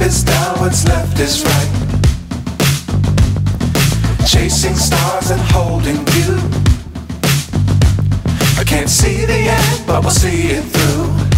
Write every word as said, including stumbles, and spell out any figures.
is down, what's left is right. Chasing stars and holding you. I can't see the end, but we'll see it through.